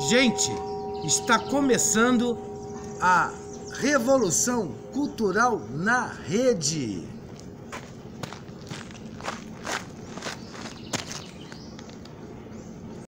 Gente, está começando a Revolução Cultural na Rede.